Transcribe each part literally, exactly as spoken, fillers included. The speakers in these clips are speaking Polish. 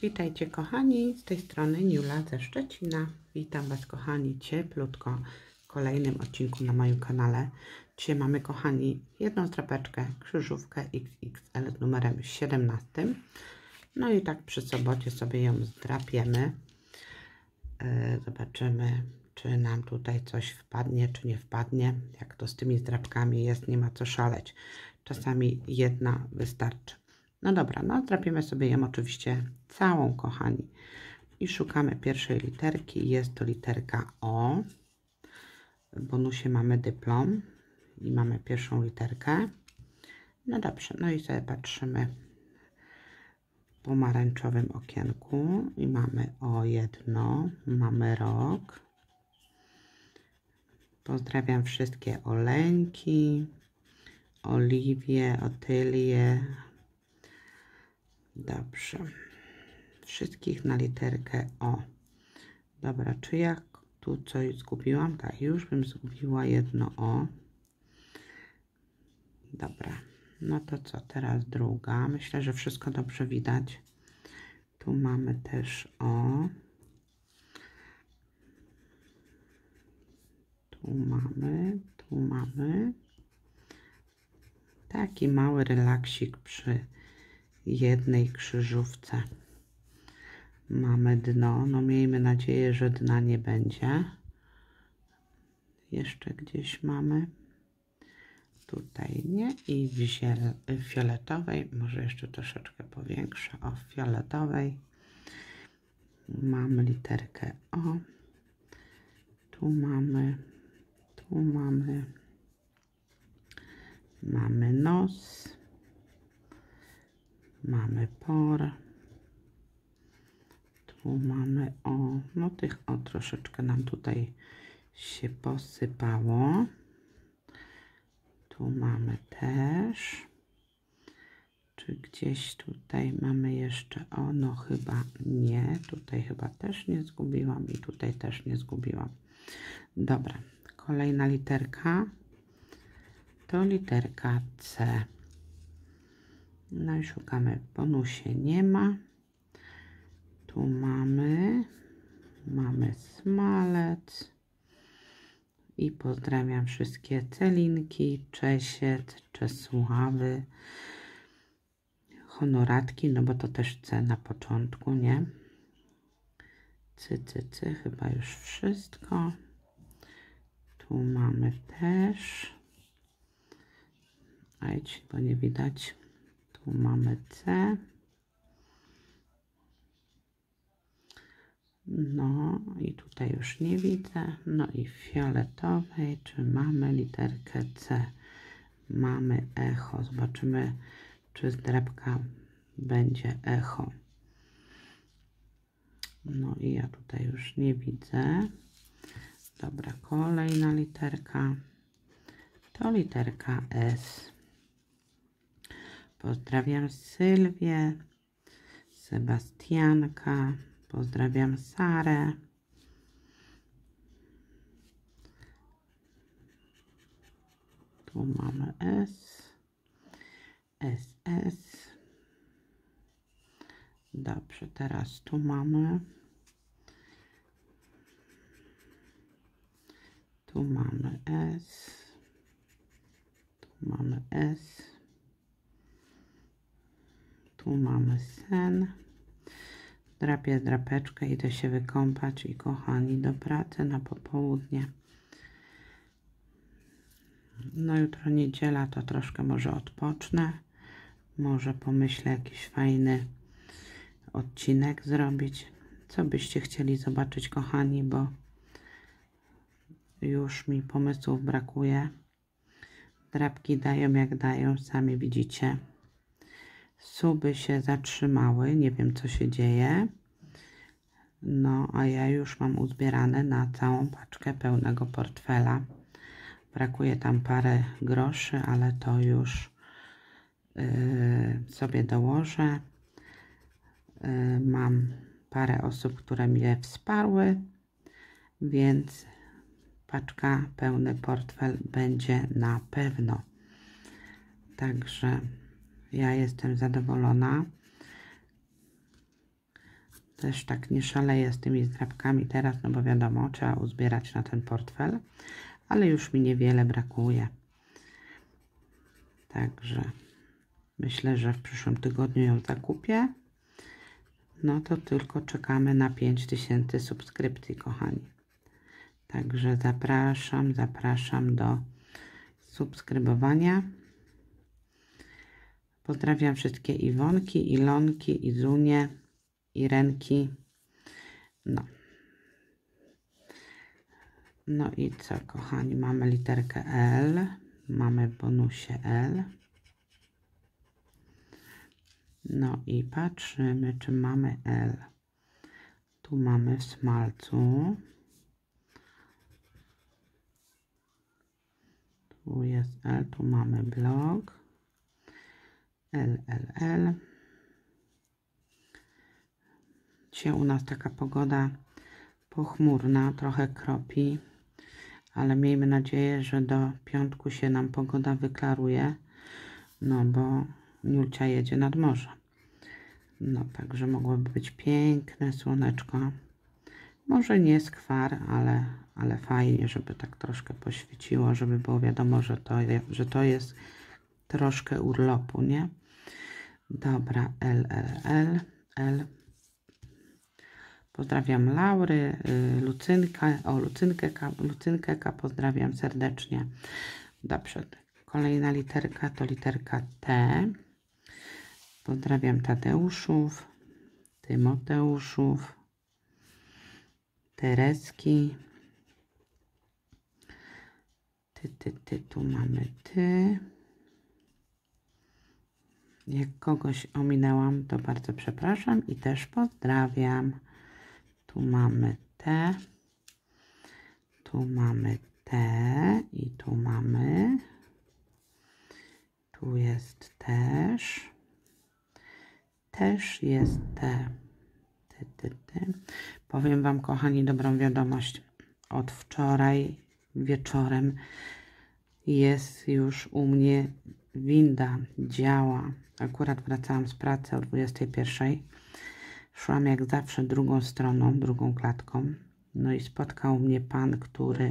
Witajcie kochani, z tej strony Niula ze Szczecina. Witam Was kochani cieplutko w kolejnym odcinku na moim kanale. Dzisiaj mamy kochani jedną strapeczkę, krzyżówkę X X L z numerem siedemnastym. No i tak przy sobocie sobie ją zdrapiemy. Zobaczymy, czy nam tutaj coś wpadnie, czy nie wpadnie. Jak to z tymi zdrapkami jest, nie ma co szaleć. Czasami jedna wystarczy. No dobra, no zdrapiemy sobie ją oczywiście całą, kochani. I szukamy pierwszej literki. Jest to literka O. W bonusie mamy dyplom i mamy pierwszą literkę. No dobrze, no i sobie patrzymy w pomarańczowym okienku i mamy O jedno, mamy rok. Pozdrawiam wszystkie Oleńki, Oliwie, Otylię. Dobrze. Wszystkich na literkę O. Dobra, czy ja tu coś zgubiłam? Tak, już bym zgubiła jedno O. Dobra. No to co? Teraz druga. Myślę, że wszystko dobrze widać. Tu mamy też O. Tu mamy, tu mamy. Taki mały relaksik przy jednej krzyżówce. Mamy dno, no miejmy nadzieję, że dna nie będzie. Jeszcze gdzieś mamy. Tutaj nie. I w, ziel w fioletowej, może jeszcze troszeczkę powiększę, o w fioletowej mamy literkę O. Tu mamy, tu mamy, mamy nos. Mamy por. Tu mamy O. No tych O troszeczkę nam tutaj się posypało. Tu mamy też. Czy gdzieś tutaj mamy jeszcze O? No chyba nie. Tutaj chyba też nie zgubiłam i tutaj też nie zgubiłam. Dobra. Kolejna literka to literka C. No i szukamy. W bonusie nie ma. Tu mamy. Mamy smalec. I pozdrawiam wszystkie Celinki, Czesiec, Czesławy, honoratki, no bo to też C na początku, nie? Cy, cy, cy, chyba już wszystko. Tu mamy też. Ajdź, bo nie widać. Tu mamy C. No i tutaj już nie widzę. No i w fioletowej, czy mamy literkę C? Mamy echo. Zobaczymy, czy zdrapka będzie echo. No i ja tutaj już nie widzę. Dobra, kolejna literka to literka S. Pozdrawiam Sylwię, Sebastianka, pozdrawiam Sarę. Tu mamy S, S, S. Dobrze, teraz tu mamy. Tu mamy S. Tu mamy S. Tu mamy sen. Drapię drapeczkę, idę się wykąpać i kochani do pracy na popołudnie. No jutro niedziela, to troszkę może odpocznę. Może pomyślę jakiś fajny odcinek zrobić. Co byście chcieli zobaczyć, kochani, bo już mi pomysłów brakuje. Drapki dają jak dają, sami widzicie. Suby się zatrzymały, nie wiem co się dzieje. No, a ja już mam uzbierane na całą paczkę pełnego portfela. Brakuje tam parę groszy, ale to już yy, sobie dołożę. Yy, mam parę osób, które mnie wsparły, więc paczka, pełny portfel będzie na pewno. Także ja jestem zadowolona. Też tak nie szaleję z tymi zdrabkami teraz, no bo wiadomo, trzeba uzbierać na ten portfel, ale już mi niewiele brakuje. Także myślę, że w przyszłym tygodniu ją zakupię. No to tylko czekamy na pięć tysięcy subskrypcji, kochani. Także zapraszam, zapraszam do subskrybowania. Pozdrawiam wszystkie Iwonki, Ilonki, Izunie, Irenki. No. No i co, kochani, mamy literkę L, mamy w bonusie L. No i patrzymy, czy mamy L. Tu mamy w smalcu. Tu jest L, tu mamy blok. L, L, L. Dzisiaj u nas taka pogoda pochmurna, trochę kropi, ale miejmy nadzieję, że do piątku się nam pogoda wyklaruje, no bo Niulcia jedzie nad morze. No także mogłoby być piękne słoneczko. Może nie skwar, ale, ale fajnie, żeby tak troszkę poświeciło, żeby było wiadomo, że to, że to jest troszkę urlopu, nie? Dobra, L, L, L, L. Pozdrawiam Laury, Lucynkę, o Lucynkę, Lucynkę, pozdrawiam serdecznie. Dobrze, kolejna literka to literka T. Pozdrawiam Tadeuszów, Tymoteuszów, Tereski. Ty, ty, ty, tu mamy ty. Jak kogoś ominęłam, to bardzo przepraszam i też pozdrawiam. Tu mamy T, tu mamy T i tu mamy, tu jest też, też jest T. Ty, ty, ty. Powiem Wam, kochani, dobrą wiadomość. Od wczoraj wieczorem jest już u mnie winda, działa. Akurat wracałam z pracy o dwudziestej pierwszej. Szłam jak zawsze drugą stroną, drugą klatką. No i spotkał mnie pan, który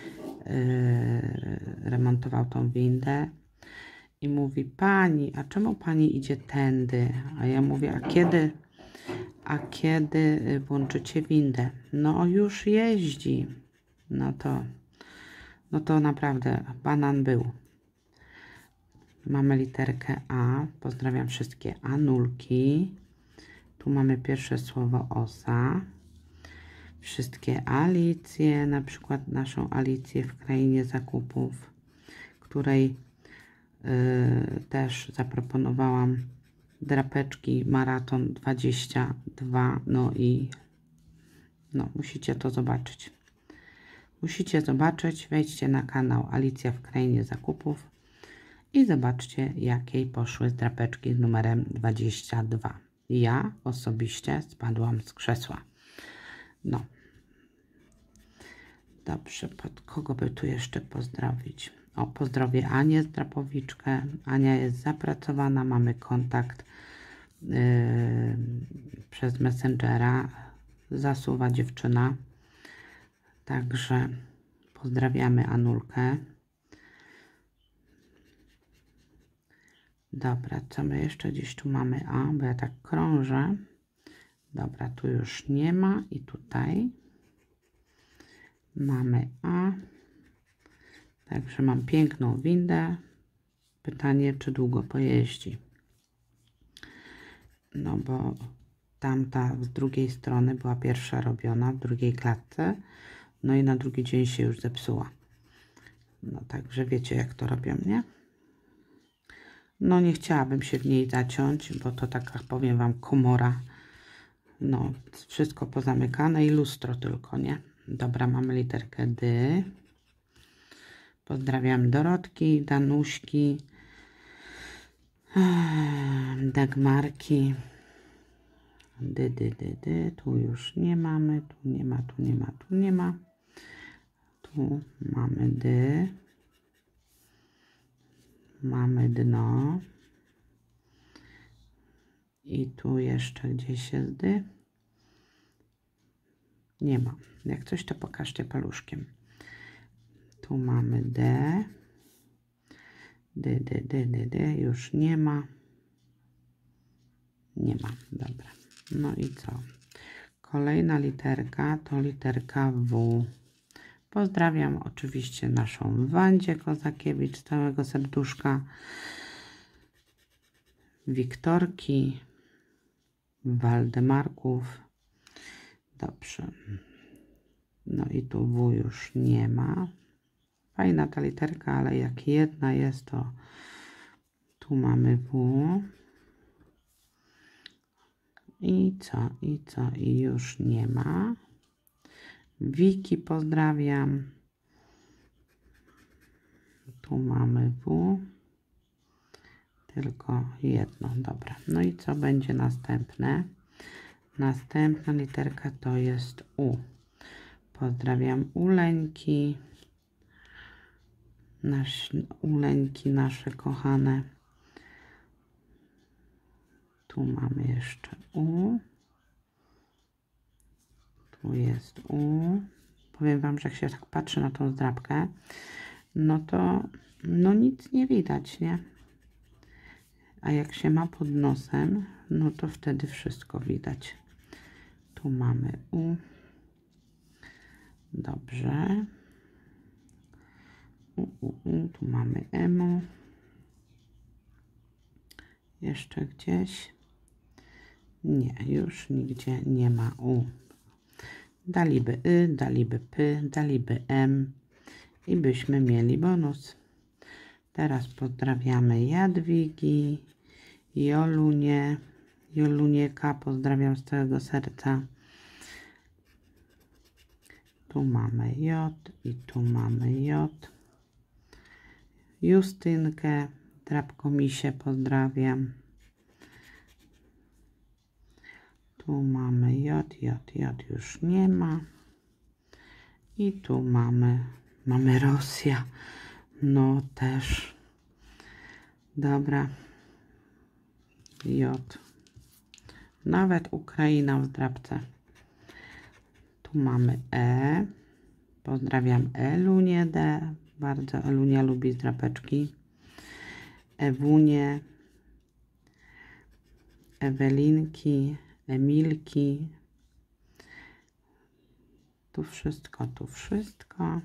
yy, remontował tą windę. I mówi: pani, a czemu pani idzie tędy? A ja mówię: a kiedy, a kiedy włączycie windę? No już jeździ. No to, no to naprawdę banan był. Mamy literkę A. Pozdrawiam wszystkie Anulki. Tu mamy pierwsze słowo osa. Wszystkie Alicje, na przykład naszą Alicję w Krainie Zakupów, której yy, też zaproponowałam drapeczki maraton dwadzieścia dwa. No i no, musicie to zobaczyć. Musicie zobaczyć, wejdźcie na kanał Alicja w Krainie Zakupów i zobaczcie, jakiej poszły drapeczki z numerem dwadzieścia dwa. Ja osobiście spadłam z krzesła. No. Dobrze, pod kogo by tu jeszcze pozdrowić? O, pozdrowię Anię Zdrapowiczkę. Ania jest zapracowana, mamy kontakt yy, przez Messengera. Zasuwa dziewczyna. Także pozdrawiamy Anulkę. Dobra, co my jeszcze gdzieś tu mamy? A, bo ja tak krążę. Dobra, tu już nie ma i tutaj mamy A. Także mam piękną windę. Pytanie, czy długo pojeździ. No bo tamta z drugiej strony była pierwsza robiona w drugiej klatce. No i na drugi dzień się już zepsuła. No także wiecie, jak to robią, nie? No nie chciałabym się w niej zaciąć, bo to taka, powiem Wam, komora. No, wszystko pozamykane i lustro tylko, nie? Dobra, mamy literkę D. Pozdrawiam Dorotki, Danuśki, Dagmarki. D, D, D, D. Tu już nie mamy, tu nie ma, tu nie ma, tu nie ma. Tu mamy D. Mamy dno. I tu jeszcze gdzieś jest D. Nie ma. Jak coś, to pokażcie paluszkiem. Tu mamy D. D, D, D, D, D. Już nie ma. Nie ma. Dobra. No i co? Kolejna literka to literka W. Pozdrawiam oczywiście naszą Wandzie Kozakiewicz z całego serduszka. Wiktorki. Waldemarków. Dobrze. No i tu W już nie ma. Fajna ta literka, ale jak jedna jest, to tu mamy W. I co? I co? I już nie ma. Wiki pozdrawiam. Tu mamy W. Tylko jedno. Dobra. No i co będzie następne? Następna literka to jest U. Pozdrawiam Uleńki. Nasz, Uleńki nasze kochane. Tu mamy jeszcze U. Tu jest U. Powiem wam, że jak się tak patrzy na tą zdrabkę, no to no nic nie widać, nie? A jak się ma pod nosem, no to wtedy wszystko widać. Tu mamy U. Dobrze. U, u, u. Tu mamy emu. Jeszcze gdzieś? Nie, już nigdzie nie ma U. Daliby Y, daliby P, daliby M i byśmy mieli bonus. Teraz pozdrawiamy Jadwigi, Jolunie, Jolunieka, pozdrawiam z całego serca. Tu mamy J i tu mamy J. Justynkę, Drapkomisie pozdrawiam. Tu mamy J, J, J już nie ma. I tu mamy, mamy Rosja. No też. Dobra. J. Nawet Ukraina w zdrabce. Tu mamy E. Pozdrawiam Elunię D. Bardzo Elunia lubi zdrapeczki. Ewunię. Ewelinki. Emilki. Tu wszystko, tu wszystko.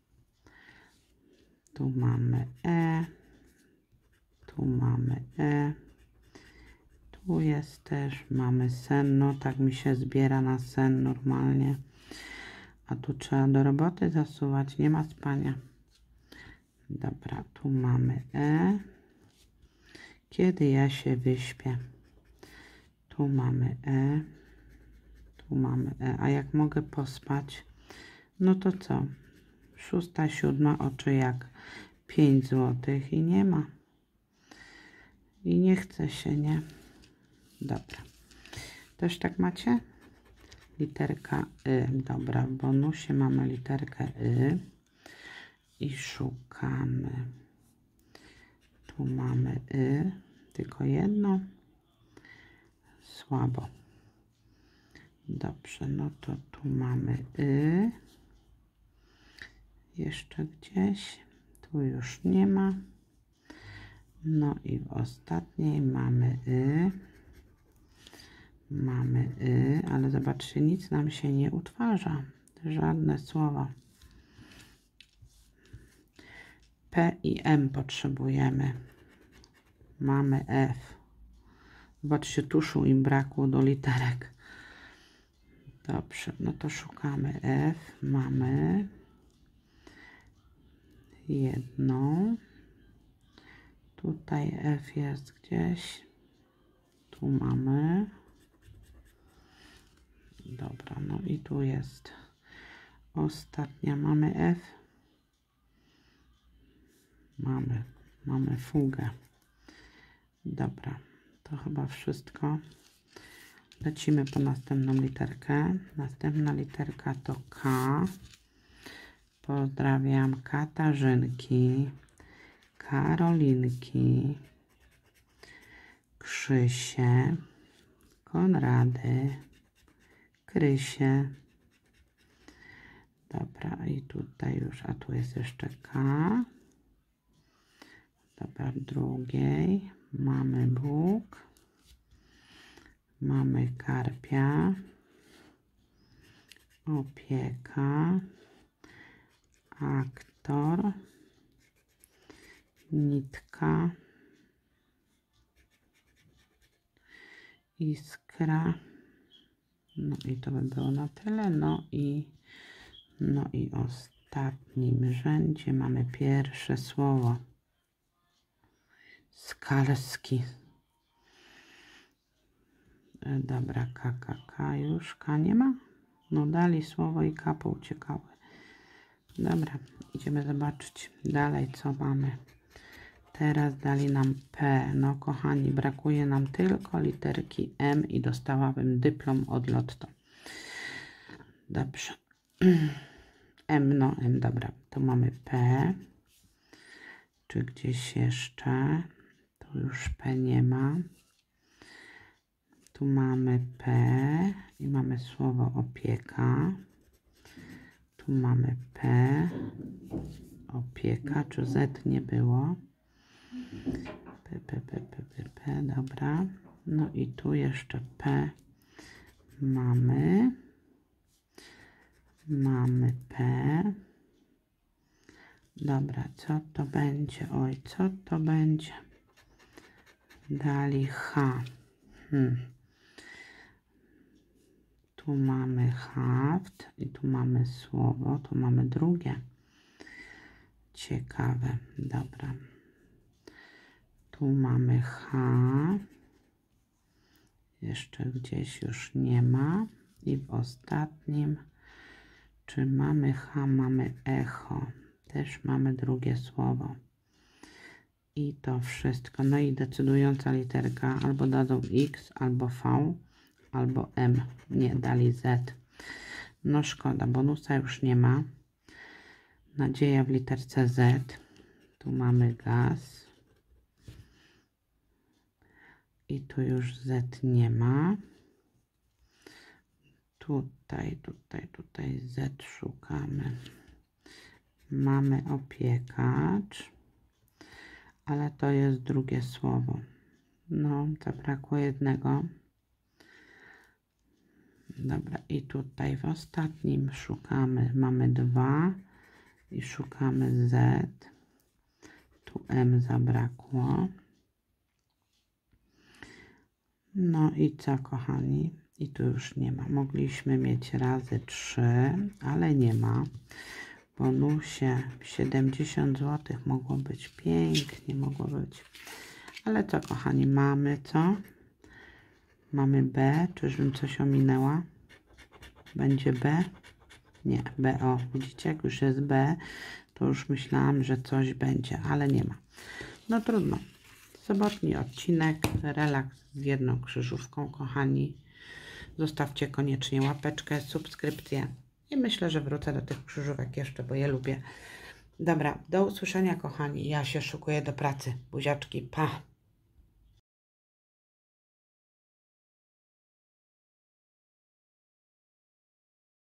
Tu mamy E. Tu mamy E. Tu jest też, mamy sen. No tak mi się zbiera na sen normalnie. A tu trzeba do roboty zasuwać, nie ma spania. Dobra, tu mamy E. Kiedy ja się wyśpię. Tu mamy E. Tu mamy E. A jak mogę pospać? No to co? Szósta, siódma, oczy jak pięć złotych i nie ma. I nie chce się, nie? Dobra. Też tak macie? Literka Y. Dobra, w bonusie mamy literkę Y. I szukamy. Tu mamy Y. Tylko jedno. Słabo. Dobrze, no to tu mamy Y. Jeszcze gdzieś. Tu już nie ma. No i w ostatniej mamy Y. Mamy Y, ale zobaczcie, nic nam się nie utwarza. Żadne słowa. P i M potrzebujemy. Mamy F. Zobaczcie, tuszu im brakło do literek. Dobrze, no to szukamy F. Mamy jedną. Tutaj F jest gdzieś. Tu mamy. Dobra, no i tu jest ostatnia. Mamy F. Mamy, mamy fugę. Dobra, to chyba wszystko. Lecimy po następną literkę. Następna literka to K. Pozdrawiam Katarzynki, Karolinki, Krzysie, Konrady, Krysie, Dobra, i tutaj już, a tu jest jeszcze K. Dobra, w drugiej mamy Bóg, mamy karpia, opieka, aktor, nitka, iskra. No i to by było na tyle. No i, no i w ostatnim rzędzie mamy pierwsze słowo. Skalski. Dobra, K, K, K już. K nie ma? No dali słowo i K pouciekały. Dobra, idziemy zobaczyć dalej, co mamy. Teraz dali nam P. No kochani, brakuje nam tylko literki M i dostałabym dyplom od Lotto. Dobrze. M, no M, dobra. Tu mamy P. Czy gdzieś jeszcze? Tu już P nie ma. Tu mamy P i mamy słowo opieka. Tu mamy P. Opieka. Czy Z nie było? P, P, P, P, P, P, dobra. No i tu jeszcze P mamy. Mamy P. Dobra, co to będzie? Oj, co to będzie? Dali H. Hmm. Tu mamy haft i tu mamy słowo. Tu mamy drugie. Ciekawe. Dobra. Tu mamy H. Jeszcze gdzieś już nie ma. I w ostatnim, czy mamy H, mamy echo. Też mamy drugie słowo. I to wszystko. No i decydująca literka. Albo dadzą X, albo V, albo M. Nie, dali Z. No szkoda, bonusa już nie ma. Nadzieja w literce Z. Tu mamy gaz. I tu już Z nie ma. Tutaj, tutaj, tutaj Z szukamy. Mamy opiekacz. Ale to jest drugie słowo. No, zabrakło jednego. Dobra, i tutaj w ostatnim szukamy. Mamy dwa. I szukamy Z. Tu M zabrakło. No i co, kochani? I tu już nie ma. Mogliśmy mieć razy trzy, ale nie ma. W bonusie siedemdziesiąt złotych mogło być pięknie, mogło być. Ale co, kochani, mamy co? Mamy B. Czyżbym coś ominęła? Będzie B? Nie, B. O, widzicie, jak już jest B, to już myślałam, że coś będzie, ale nie ma. No trudno. Sobotni odcinek, relaks z jedną krzyżówką, kochani. Zostawcie koniecznie łapeczkę, subskrypcję i myślę, że wrócę do tych krzyżówek jeszcze, bo je lubię. Dobra, do usłyszenia, kochani. Ja się szykuję do pracy. Buziaczki, pa!